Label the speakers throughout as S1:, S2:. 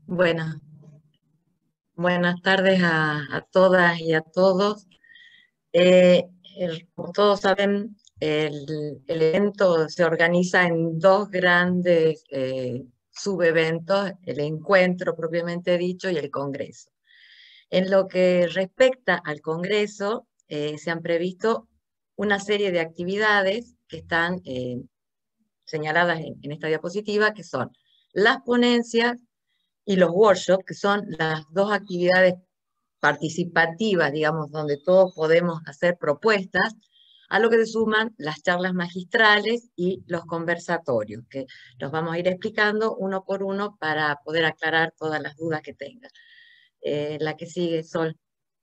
S1: Bueno, buenas tardes a todas y a todos. Como todos saben, el evento se organiza en dos grandes subeventos, el encuentro propiamente dicho y el congreso. En lo que respecta al congreso, se han previsto una serie de actividades que están señaladas en esta diapositiva, que son las ponencias y los workshops, que son las dos actividades participativas, digamos, donde todos podemos hacer propuestas, a lo que se suman las charlas magistrales y los conversatorios, que los vamos a ir explicando uno por uno para poder aclarar todas las dudas que tengan. La que sigue, Sol.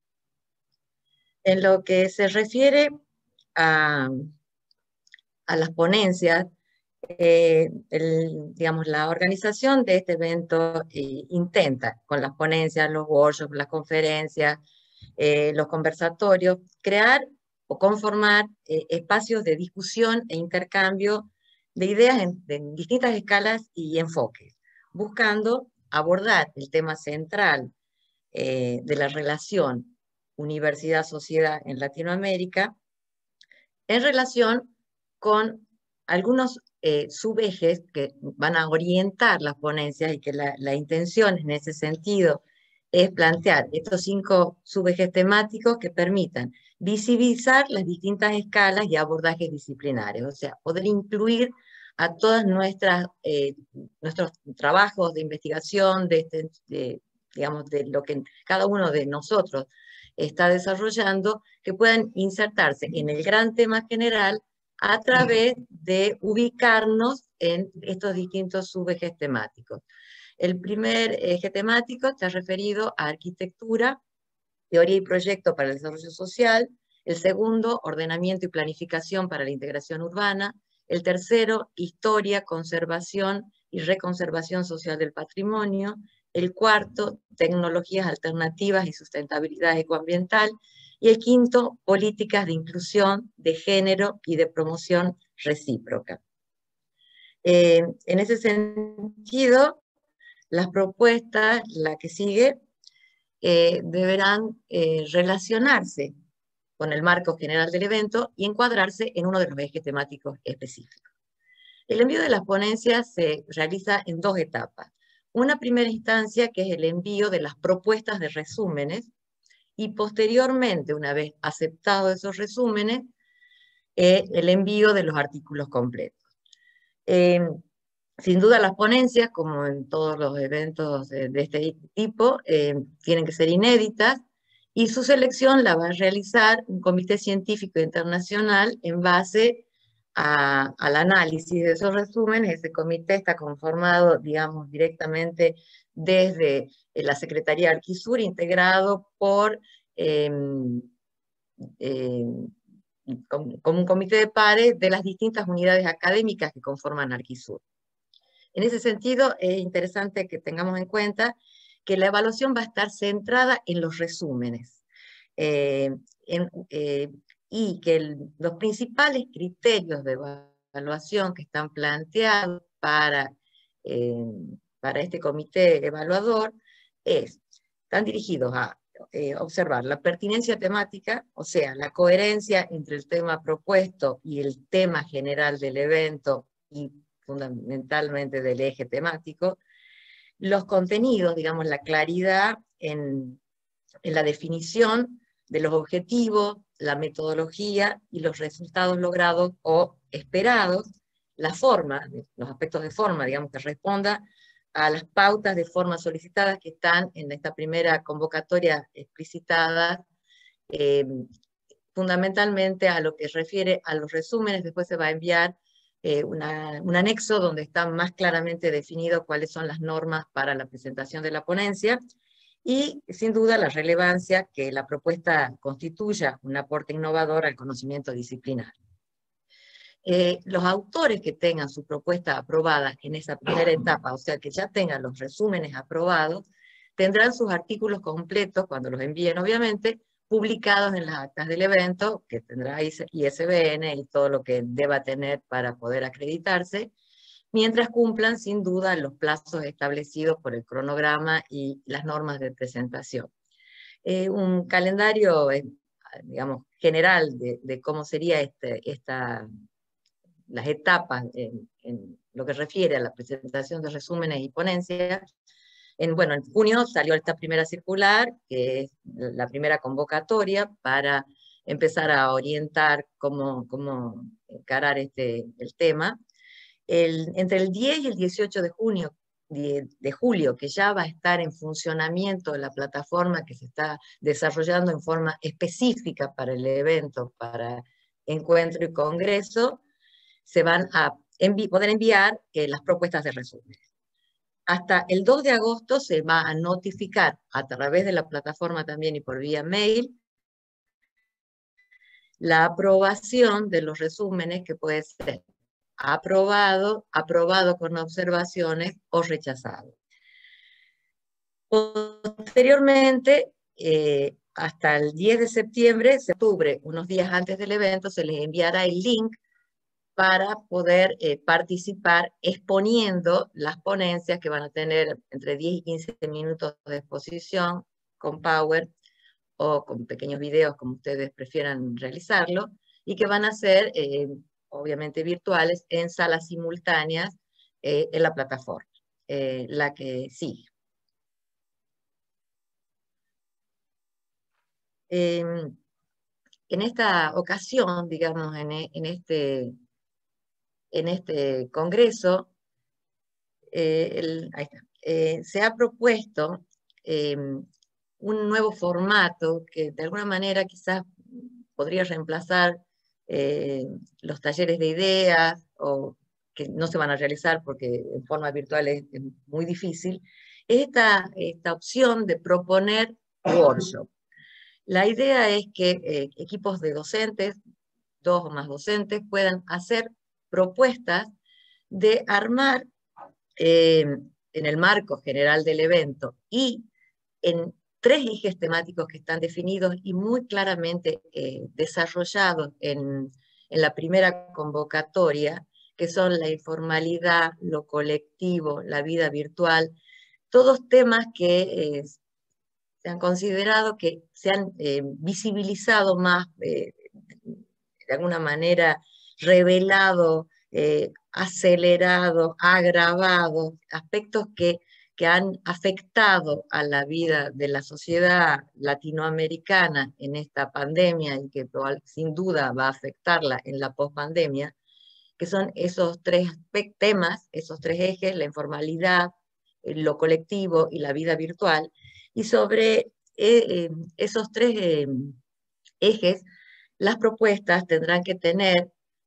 S1: En lo que se refiere a, a las ponencias, digamos, la organización de este evento intenta, con las ponencias, los workshops, las conferencias, los conversatorios, crear o conformar espacios de discusión e intercambio de ideas en distintas escalas y enfoques, buscando abordar el tema central de la relación universidad-sociedad en Latinoamérica en relación con algunos subejes que van a orientar las ponencias y que la intención en ese sentido es plantear estos 5 subejes temáticos que permitan visibilizar las distintas escalas y abordajes disciplinares, o sea, poder incluir a todas nuestros trabajos de investigación, digamos, de lo que cada uno de nosotros está desarrollando, que puedan insertarse en el gran tema general a través de ubicarnos en estos distintos subejes temáticos. El primer eje temático está referido a arquitectura, teoría y proyecto para el desarrollo social. El segundo, ordenamiento y planificación para la integración urbana. El tercero, historia, conservación y reconservación social del patrimonio. El cuarto, tecnologías alternativas y sustentabilidad ecoambiental. Y el quinto, políticas de inclusión, de género y de promoción recíproca. En ese sentido, las propuestas, la que sigue, deberán relacionarse con el marco general del evento y encuadrarse en uno de los ejes temáticos específicos. El envío de las ponencias se realiza en 2 etapas. Una primera instancia, que es el envío de las propuestas de resúmenes, y posteriormente, una vez aceptados esos resúmenes, el envío de los artículos completos. Sin duda las ponencias, como en todos los eventos de este tipo, tienen que ser inéditas, y su selección la va a realizar un comité científico internacional en base al análisis de esos resúmenes. Ese comité está conformado, digamos, directamente desde la Secretaría de Arquisur, integrado por como un comité de pares de las distintas unidades académicas que conforman Arquisur. En ese sentido, es interesante que tengamos en cuenta que la evaluación va a estar centrada en los resúmenes, eh, en, eh, y que los principales criterios de evaluación que están planteados para este comité evaluador están dirigidos a observar la pertinencia temática, o sea, la coherencia entre el tema propuesto y el tema general del evento, y fundamentalmente del eje temático, los contenidos, digamos, la claridad en la definición de los objetivos, la metodología y los resultados logrados o esperados, la forma, los aspectos de forma, digamos, que responda a las pautas de forma solicitadas que están en esta primera convocatoria explicitada, fundamentalmente a lo que refiere a los resúmenes. Después se va a enviar un anexo donde están más claramente definidos cuáles son las normas para la presentación de la ponencia, y sin duda la relevancia que la propuesta constituya un aporte innovador al conocimiento disciplinar. Los autores que tengan su propuesta aprobada en esa primera etapa, o sea que ya tengan los resúmenes aprobados, tendrán sus artículos completos, cuando los envíen obviamente, publicados en las actas del evento, que tendrá ISBN y todo lo que deba tener para poder acreditarse, mientras cumplan sin duda los plazos establecidos por el cronograma y las normas de presentación. Un calendario, digamos, general de cómo sería las etapas en lo que refiere a la presentación de resúmenes y ponencias. Bueno, en junio salió esta primera circular, que es la primera convocatoria para empezar a orientar cómo encarar el tema. Entre el 10 y el 18 de junio, de julio, que ya va a estar en funcionamiento la plataforma que se está desarrollando en forma específica para el evento, para encuentro y congreso, se van a poder enviar las propuestas de resumen. Hasta el 2 de agosto se va a notificar a través de la plataforma también y por vía mail la aprobación de los resúmenes, que puede ser aprobado, aprobado con observaciones o rechazado. Posteriormente, hasta el 10 de septiembre, octubre, unos días antes del evento, se les enviará el link para poder participar exponiendo las ponencias, que van a tener entre 10 y 15 minutos de exposición con Power o con pequeños videos, como ustedes prefieran realizarlo, y que van a ser obviamente virtuales en salas simultáneas en la plataforma, la que sigue. En esta ocasión, digamos, en este congreso, ahí está, se ha propuesto un nuevo formato que de alguna manera quizás podría reemplazar los talleres de ideas, o que no se van a realizar porque en forma virtual es muy difícil, esta opción de proponer workshop. La idea es que equipos de docentes, 2 o más docentes, puedan hacer propuestas de armar en el marco general del evento y en 3 ejes temáticos que están definidos y muy claramente desarrollados en la primera convocatoria, que son la informalidad, lo colectivo, la vida virtual, todos temas que se han considerado que se han visibilizado más, de alguna manera revelado, acelerado, agravado, aspectos que han afectado a la vida de la sociedad latinoamericana en esta pandemia y que sin duda va a afectarla en la pospandemia, que son esos 3 temas, esos 3 ejes: la informalidad, lo colectivo y la vida virtual. Y sobre esos 3 ejes, las propuestas tendrán que tener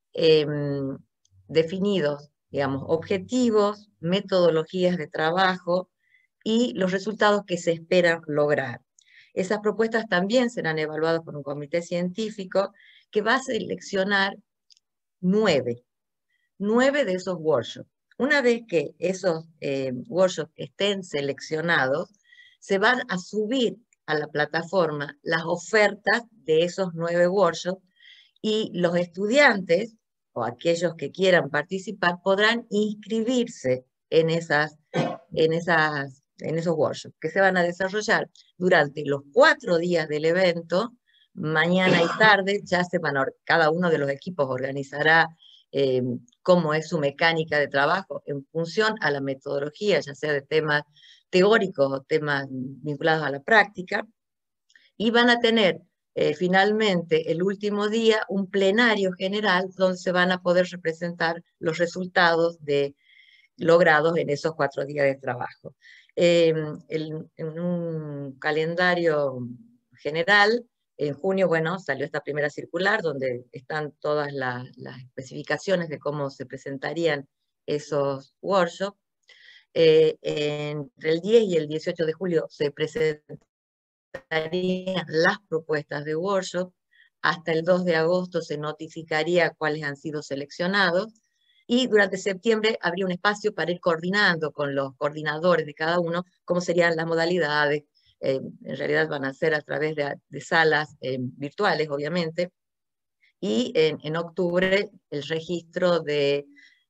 S1: definidos, digamos, objetivos, metodologías de trabajo y los resultados que se esperan lograr. Esas propuestas también serán evaluadas por un comité científico que va a seleccionar 9 de esos workshops. Una vez que esos workshops estén seleccionados, se van a subir a la plataforma las ofertas de esos 9 workshops, y los estudiantes o aquellos que quieran participar podrán inscribirse en esos workshops que se van a desarrollar durante los 4 días del evento. Mañana y tarde ya cada uno de los equipos organizará cómo es su mecánica de trabajo en función a la metodología, ya sea de temas teóricos o temas vinculados a la práctica, y van a tener finalmente el último día un plenario general donde se van a poder representar los resultados logrados en esos 4 días de trabajo. En un calendario general, en junio, bueno, salió esta primera circular donde están todas las especificaciones de cómo se presentarían esos workshops. Entre el 10 y el 18 de julio se presentarían las propuestas de workshop. Hasta el 2 de agosto se notificaría cuáles han sido seleccionados, y durante septiembre habría un espacio para ir coordinando con los coordinadores de cada uno cómo serían las modalidades. En realidad van a ser a través de salas virtuales, obviamente, y en octubre el registro de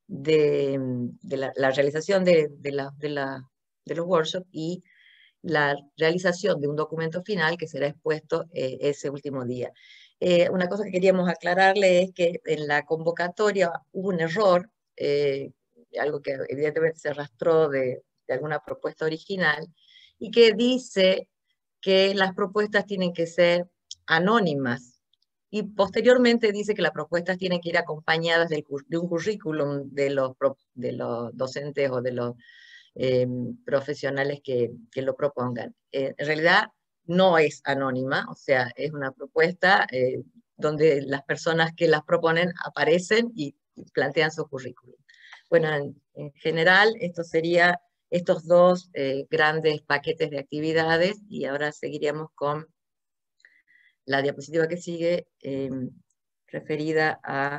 S1: de la realización de los workshops y la realización de un documento final que será expuesto ese último día. Una cosa que queríamos aclararle es que en la convocatoria hubo un error, algo que evidentemente se arrastró de alguna propuesta original, y que dice que las propuestas tienen que ser anónimas. Y posteriormente dice que las propuestas tienen que ir acompañadas de un currículum de los docentes o de los profesionales que lo propongan. En realidad no es anónima, o sea, es una propuesta donde las personas que las proponen aparecen y plantean su currículum. Bueno, en general, esto sería estos dos grandes paquetes de actividades, y ahora seguiríamos con la diapositiva que sigue, referida a...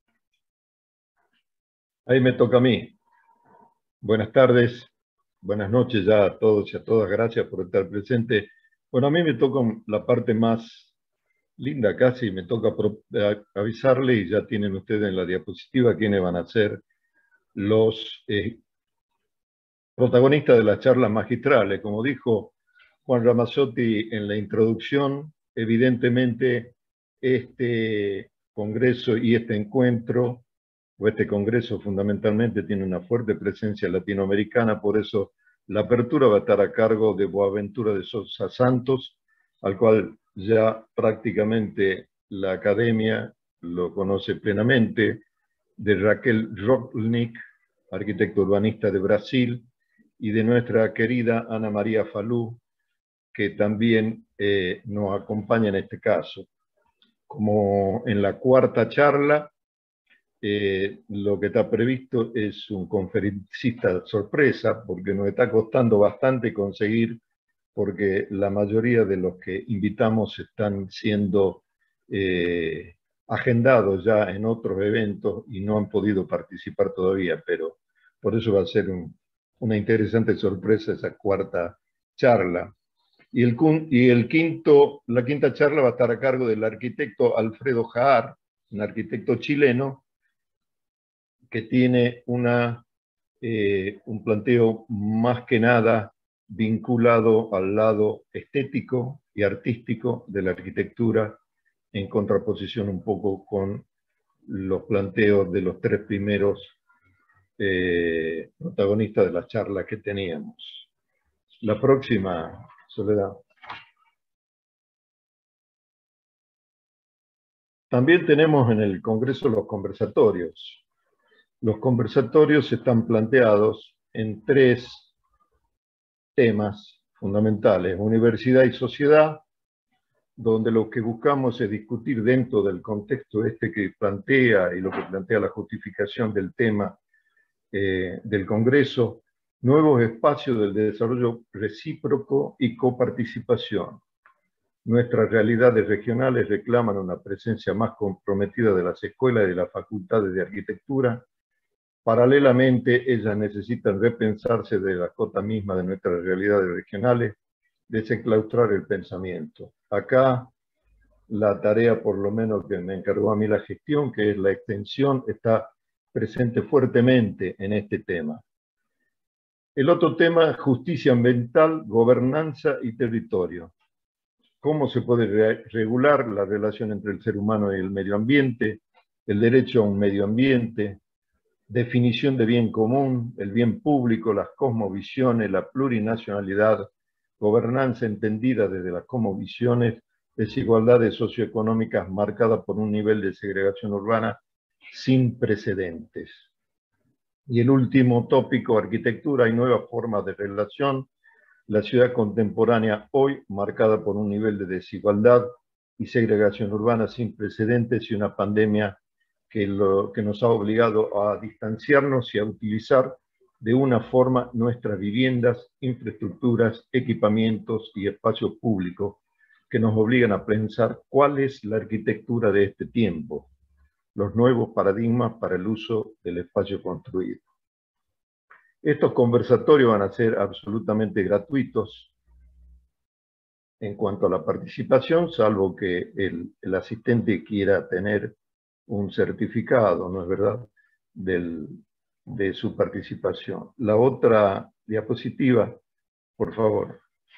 S2: Ahí me toca a mí. Buenas tardes, buenas noches ya a todos y a todas. Gracias por estar presente. Bueno, a mí me toca la parte más linda casi, me toca avisarle, y ya tienen ustedes en la diapositiva quiénes van a ser los protagonistas de las charlas magistrales. Como dijo Juan Ramazzotti en la introducción, evidentemente este congreso y este encuentro, o este congreso fundamentalmente, tiene una fuerte presencia latinoamericana, por eso la apertura va a estar a cargo de Boaventura de Sousa Santos, al cual ya prácticamente la academia lo conoce plenamente, de Raquel Rocknick, arquitecto urbanista de Brasil, y de nuestra querida Ana María Falú, que también nos acompaña en este caso. Como en la cuarta charla, lo que está previsto es un conferencista sorpresa, porque nos está costando bastante conseguir, porque la mayoría de los que invitamos están siendo agendados ya en otros eventos y no han podido participar todavía, pero por eso va a ser una interesante sorpresa esa cuarta charla. Y la quinta charla va a estar a cargo del arquitecto Alfredo Jaar, un arquitecto chileno que tiene un planteo más que nada vinculado al lado estético y artístico de la arquitectura, en contraposición un poco con los planteos de los tres primeros protagonistas de la charla que teníamos. La próxima, Soledad. También tenemos en el Congreso los conversatorios. Los conversatorios están planteados en tres temas fundamentales: universidad y sociedad, donde lo que buscamos es discutir dentro del contexto este que plantea y lo que plantea la justificación del tema del Congreso, nuevos espacios del desarrollo recíproco y coparticipación. Nuestras realidades regionales reclaman una presencia más comprometida de las escuelas y de las facultades de arquitectura. Paralelamente, ellas necesitan repensarse de la cota misma de nuestras realidades regionales, desenclaustrar el pensamiento. Acá la tarea, por lo menos que me encargó a mí la gestión, que es la extensión, está presente fuertemente en este tema. El otro tema, justicia ambiental, gobernanza y territorio. ¿Cómo se puede regular la relación entre el ser humano y el medio ambiente? El derecho a un medio ambiente, definición de bien común, el bien público, las cosmovisiones, la plurinacionalidad, gobernanza entendida desde las cosmovisiones, desigualdades socioeconómicas marcadas por un nivel de segregación urbana sin precedentes. Y el último tópico, arquitectura y nuevas formas de relación, la ciudad contemporánea hoy marcada por un nivel de desigualdad y segregación urbana sin precedentes, y una pandemia que nos ha obligado a distanciarnos y a utilizar de una forma nuestras viviendas, infraestructuras, equipamientos y espacios públicos, que nos obligan a pensar cuál es la arquitectura de este tiempo, los nuevos paradigmas para el uso del espacio construido. Estos conversatorios van a ser absolutamente gratuitos en cuanto a la participación, salvo que el asistente quiera tener un certificado, ¿no es verdad?, del de su participación. La otra diapositiva, por favor.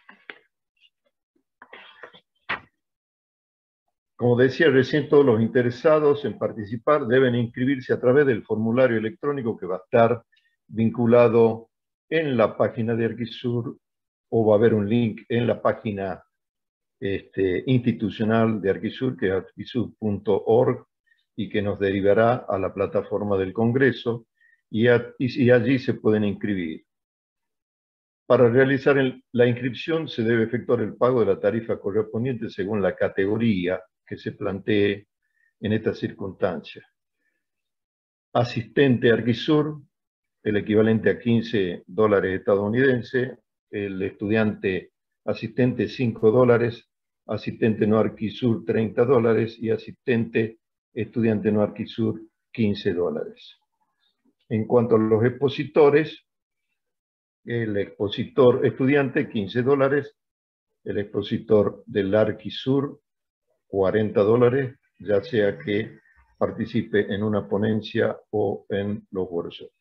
S2: Como decía recién, todos los interesados en participar deben inscribirse a través del formulario electrónico que va a estar vinculado en la página de Arquisur, o va a haber un link en la página institucional de Arquisur, que es arquisur.org, y que nos derivará a la plataforma del Congreso, y allí se pueden inscribir. Para realizar la inscripción se debe efectuar el pago de la tarifa correspondiente según la categoría que se plantee en esta circunstancia. Asistente Arquisur, el equivalente a $15 estadounidenses, el estudiante asistente $5, asistente no Arquisur $30 y asistente estudiante no Arquisur $15. En cuanto a los expositores, el expositor estudiante $15, el expositor del Arquisur $40, ya sea que participe en una ponencia o en los workshops.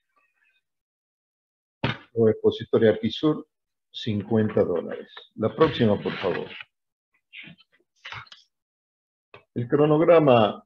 S2: Los expositores Arquisur, $50. La próxima, por favor. El cronograma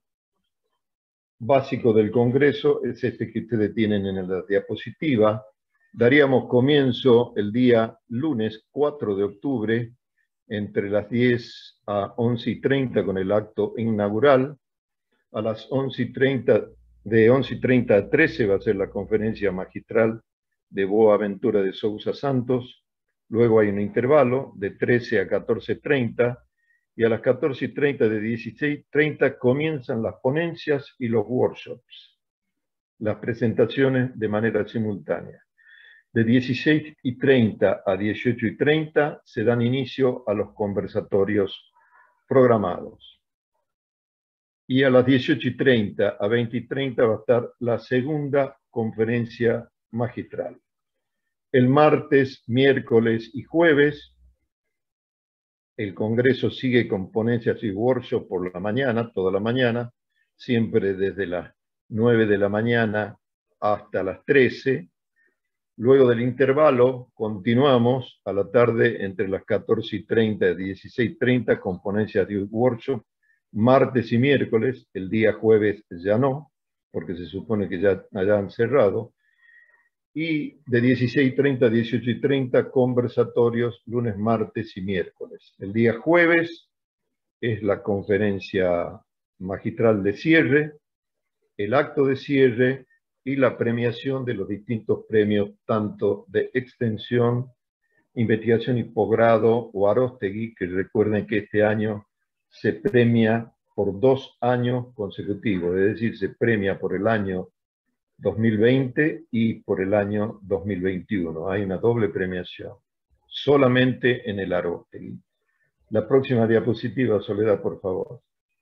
S2: básico del Congreso es este que ustedes tienen en la diapositiva. Daríamos comienzo el día lunes 4 de octubre entre las 10 a 11:30 con el acto inaugural. A las 11:30, de 11:30 a 13 va a ser la conferencia magistral de Boaventura de Sousa Santos. Luego hay un intervalo de 13 a 14:30 y a las 14:30 de 16:30 comienzan las ponencias y los workshops, las presentaciones de manera simultánea. De 16:30 a 18:30 se dan inicio a los conversatorios programados. Y a las 18:30 a 20:30 va a estar la segunda conferencia magistral. El martes, miércoles y jueves, el Congreso sigue con ponencias y workshops por la mañana, toda la mañana, siempre desde las 9 de la mañana hasta las 13. Luego del intervalo, continuamos a la tarde entre las 14:30 y 16:30 con ponencias y workshop, martes y miércoles, el día jueves ya no, porque se supone que ya hayan cerrado, y de 16:30 a 18:30 conversatorios lunes, martes y miércoles. El día jueves es la conferencia magistral de cierre, el acto de cierre y la premiación de los distintos premios, tanto de extensión, investigación y posgrado o Aróstegui, que recuerden que este año se premia por 2 años consecutivos, es decir, se premia por el año 2020 y por el año 2021. Hay una doble premiación, solamente en el Aróstegui. La próxima diapositiva, Soledad, por favor.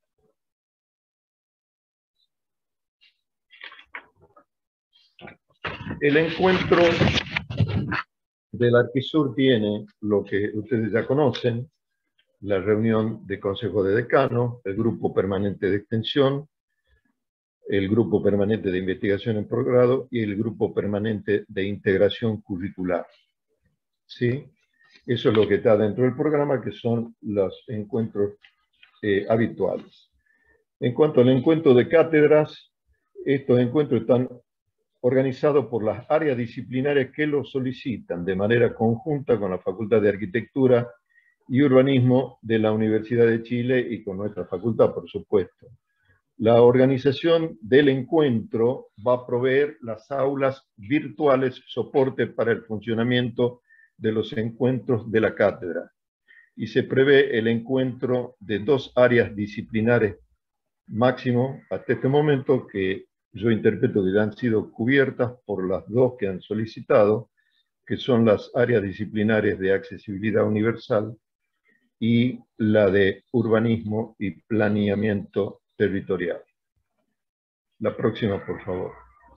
S2: El encuentro del Arquisur tiene lo que ustedes ya conocen, la reunión de Consejo de Decanos, el Grupo Permanente de Extensión, el Grupo Permanente de Investigación en Posgrado y el Grupo Permanente de Integración Curricular. ¿Sí? Eso es lo que está dentro del programa, que son los encuentros habituales. En cuanto al encuentro de cátedras, estos encuentros están organizados por las áreas disciplinarias que lo solicitan de manera conjunta con la Facultad de Arquitectura y Urbanismo de la Universidad de Chile y con nuestra facultad, por supuesto. La organización del encuentro va a proveer las aulas virtuales soporte para el funcionamiento de los encuentros de la cátedra. Y se prevé el encuentro de 2 áreas disciplinares máximo hasta este momento, que yo interpreto que ya han sido cubiertas por las 2 que han solicitado, que son las áreas disciplinares de accesibilidad universal y la de urbanismo y planeamiento territorial. La próxima, por favor.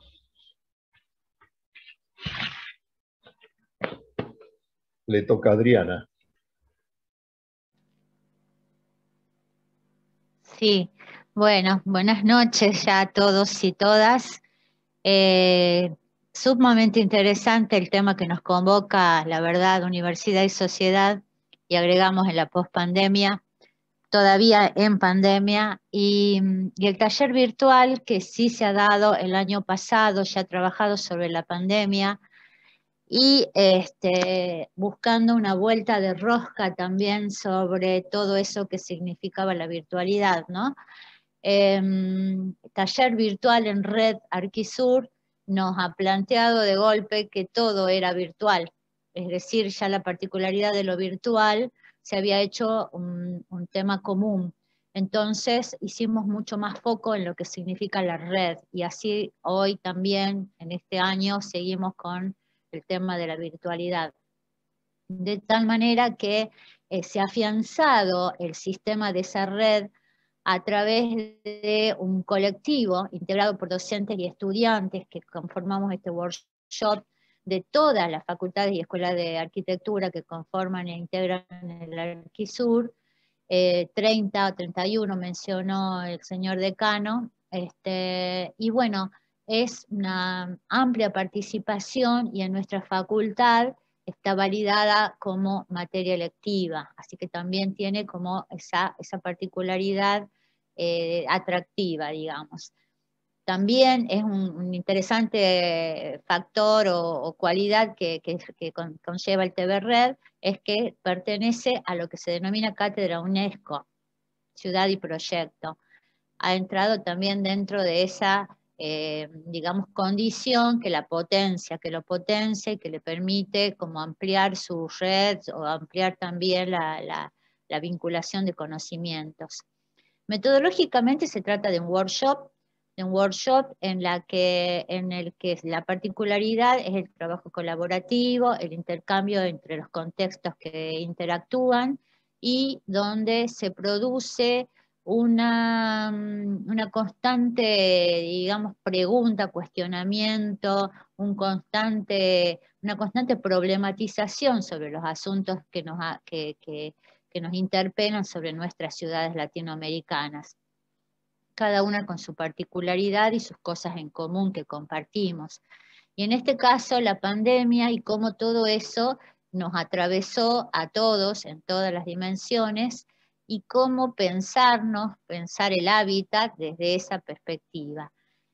S2: Le toca a Adriana.
S3: Sí, bueno, buenas noches ya a todos y todas. Sumamente interesante el tema que nos convoca, la verdad, universidad y sociedad, y agregamos en la pospandemia, todavía en pandemia, y el taller virtual que sí se ha dado el año pasado, ya ha trabajado sobre la pandemia, y buscando una vuelta de rosca también sobre todo eso que significaba la virtualidad, ¿no? Taller virtual en red Arquisur nos ha planteado de golpe que todo era virtual, es decir, ya la particularidad de lo virtual se había hecho un tema común. Entonces hicimos mucho más foco en lo que significa la red, y así hoy también, en este año, seguimos con el tema de la virtualidad. De tal manera que se ha afianzado el sistema de esa red a través de un colectivo integrado por docentes y estudiantes que conformamos este workshop de todas las facultades y escuelas de arquitectura que conforman e integran el Arquisur, 30 o 31 mencionó el señor decano, y bueno, es una amplia participación y en nuestra facultad está validada como materia electiva, así que también tiene como esa particularidad atractiva, digamos. También es un interesante factor o cualidad que conlleva el TV Red, es que pertenece a lo que se denomina Cátedra UNESCO, Ciudad y Proyecto. Ha entrado también dentro de esa, digamos, condición que lo potencia y que le permite como ampliar su red o ampliar también la vinculación de conocimientos. Metodológicamente se trata de un workshop en el que la particularidad es el trabajo colaborativo, el intercambio entre los contextos que interactúan y donde se produce una constante, digamos, pregunta, cuestionamiento, una constante problematización sobre los asuntos que nos interpelan sobre nuestras ciudades latinoamericanas, cada una con su particularidad y sus cosas en común que compartimos. Y en este caso, la pandemia y cómo todo eso nos atravesó a todos en todas las dimensiones, y cómo pensar el hábitat desde esa perspectiva.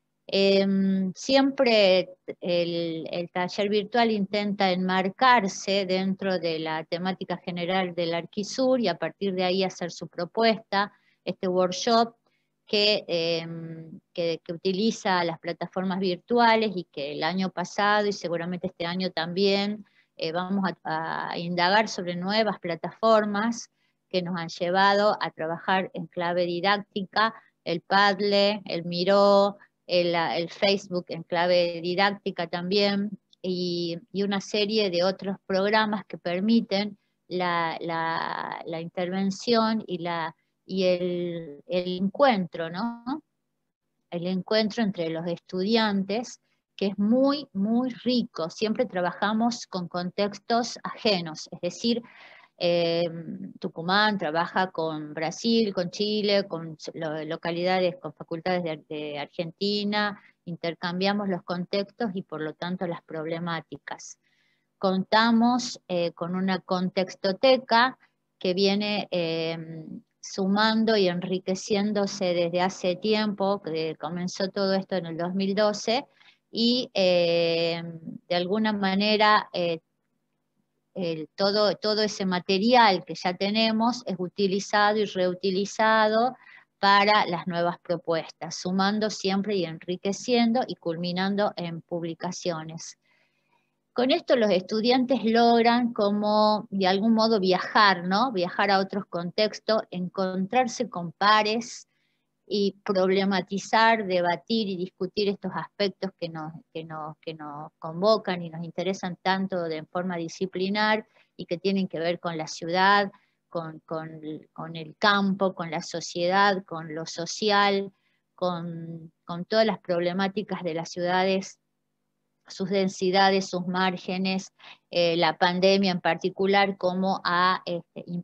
S3: Siempre el taller virtual intenta enmarcarse dentro de la temática general del Arquisur y a partir de ahí hacer su propuesta, este workshop que utiliza las plataformas virtuales y que el año pasado y seguramente este año también vamos a indagar sobre nuevas plataformas que nos han llevado a trabajar en clave didáctica, el Padlet, el Miro, el Facebook en clave didáctica también, y una serie de otros programas que permiten la intervención y el encuentro, ¿no? El encuentro entre los estudiantes, que es muy, muy rico. Siempre trabajamos con contextos ajenos, es decir, Tucumán trabaja con Brasil, con Chile, con localidades, con facultades de Argentina, intercambiamos los contextos y por lo tanto las problemáticas. Contamos con una contextoteca que viene sumando y enriqueciéndose desde hace tiempo, que comenzó todo esto en el 2012, y de alguna manera todo ese material que ya tenemos es utilizado y reutilizado para las nuevas propuestas, sumando siempre y enriqueciendo y culminando en publicaciones. Con esto los estudiantes logran como de algún modo viajar, ¿no? Viajar a otros contextos, encontrarse con pares y problematizar, debatir y discutir estos aspectos que nos convocan y nos interesan tanto de forma disciplinar y que tienen que ver con la ciudad, con el campo, con la sociedad, con lo social, con todas las problemáticas de las ciudades, sus densidades, sus márgenes, la pandemia en particular, cómo ha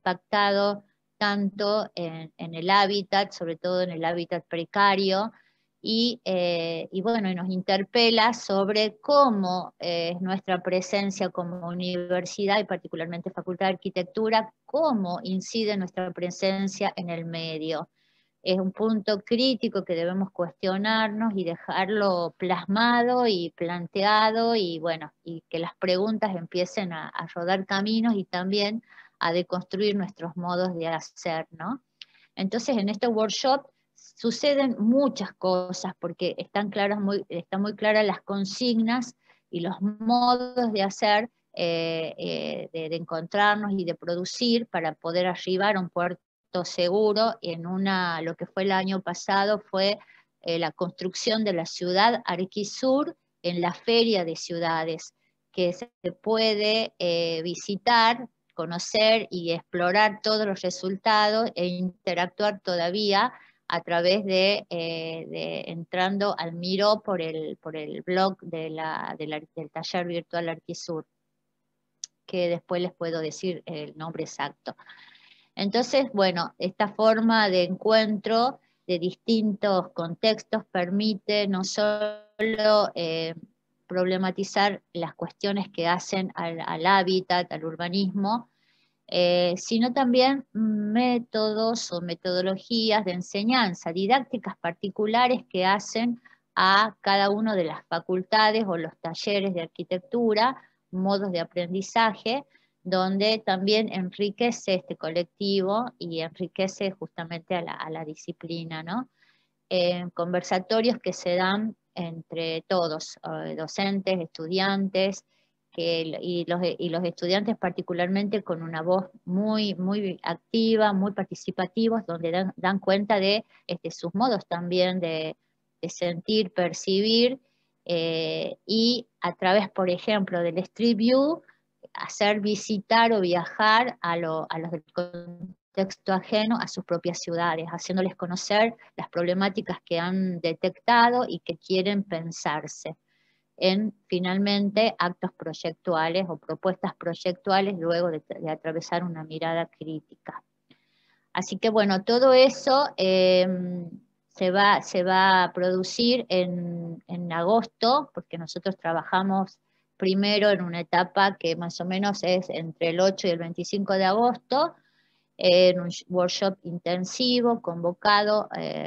S3: impactado tanto en el hábitat, sobre todo en el hábitat precario, y bueno, y nos interpela sobre cómo nuestra presencia como universidad y particularmente Facultad de Arquitectura, cómo incide nuestra presencia en el medio. Es un punto crítico que debemos cuestionarnos y dejarlo plasmado y planteado, y bueno, y que las preguntas empiecen a rodar caminos y también a deconstruir nuestros modos de hacer, ¿no? Entonces, en este workshop suceden muchas cosas porque están muy claras las consignas y los modos de hacer, de encontrarnos y de producir para poder arribar a un puerto seguro. Lo que fue el año pasado fue la construcción de la ciudad Arquisur en la Feria de Ciudades, que se puede visitar, conocer y explorar todos los resultados e interactuar todavía a través de entrando al Miro por el blog del taller virtual Arquisur, que después les puedo decir el nombre exacto. Entonces, bueno, esta forma de encuentro de distintos contextos permite no solo problematizar las cuestiones que hacen al hábitat, al urbanismo, sino también métodos o metodologías de enseñanza, didácticas particulares que hacen a cada una de las facultades o los talleres de arquitectura, modos de aprendizaje, donde también enriquece este colectivo y enriquece justamente a la disciplina, ¿no? Conversatorios que se dan entre todos, docentes, estudiantes, y los estudiantes particularmente con una voz muy, muy activa, muy participativos, donde dan cuenta de sus modos también de sentir, percibir, y a través, por ejemplo, del Street View, hacer visitar o viajar a los del contexto ajeno a sus propias ciudades, haciéndoles conocer las problemáticas que han detectado y que quieren pensarse en, finalmente, actos proyectuales o propuestas proyectuales luego de atravesar una mirada crítica. Así que bueno, todo eso se va a producir en agosto, porque nosotros trabajamos primero en una etapa que más o menos es entre el 8 y el 25 de agosto, en un workshop intensivo, convocado.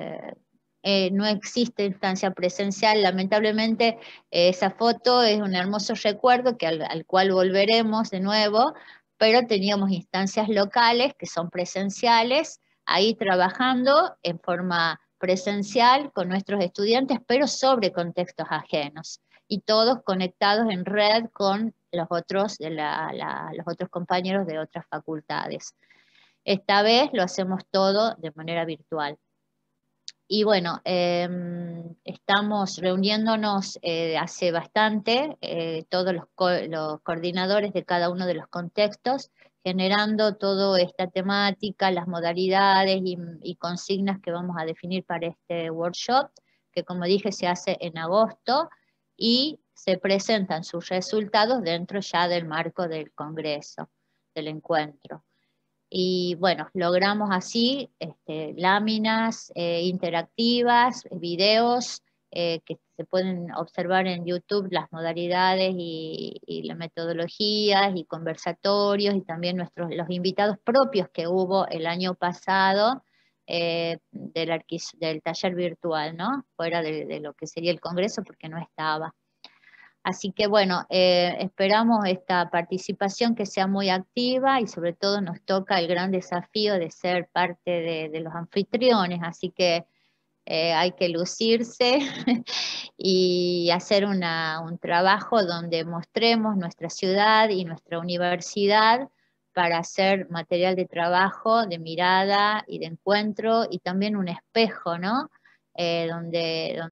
S3: No existe instancia presencial, lamentablemente. Esa foto es un hermoso recuerdo al cual volveremos de nuevo, pero teníamos instancias locales que son presenciales, ahí trabajando en forma presencial con nuestros estudiantes, pero sobre contextos ajenos, y todos conectados en red con los otros, los otros compañeros de otras facultades. Esta vez lo hacemos todo de manera virtual. Y bueno, estamos reuniéndonos hace bastante, todos los coordinadores de cada uno de los contextos, generando toda esta temática, las modalidades y consignas que vamos a definir para este workshop, que como dije se hace en agosto, y se presentan sus resultados dentro ya del marco del congreso, del encuentro. Y bueno, logramos así láminas interactivas, videos que se pueden observar en YouTube, las modalidades y las metodologías y conversatorios, y también los invitados propios que hubo el año pasado del taller virtual, ¿no? Fuera de lo que sería el congreso, porque no estaba. Así que bueno, esperamos esta participación que sea muy activa, y sobre todo nos toca el gran desafío de ser parte de los anfitriones, así que hay que lucirse y hacer un trabajo donde mostremos nuestra ciudad y nuestra universidad para hacer material de trabajo, de mirada y de encuentro, y también un espejo, ¿no? Donde